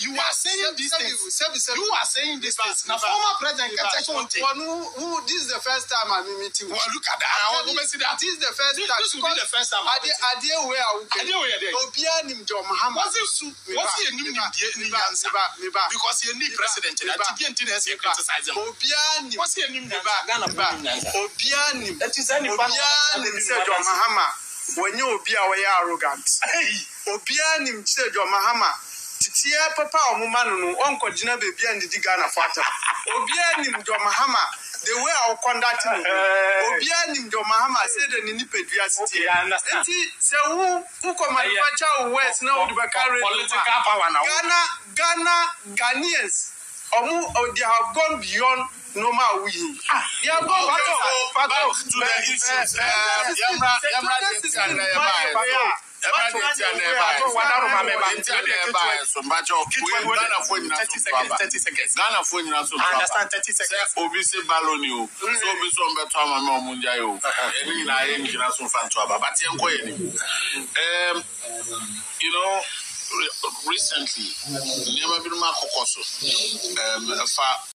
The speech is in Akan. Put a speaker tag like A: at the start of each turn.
A: You are saying these things. You are saying these things. Now, former president,
B: who this is the first time I'm meeting.
A: Well, look at that.
B: This is the first time.
A: This will be the first time. Because you need president.
B: When you be away arrogant. Obianim said your Mahama. Titia papa or woman, uncle Gina baby and the Digana Fata. Obianim your Mahama. The way our conduct Obianim your Mahama said an independent. So who come manufacture West now to carry political power now? Ghanaians. They have gone beyond normal we. They have gone back to the issues.
A: Recently,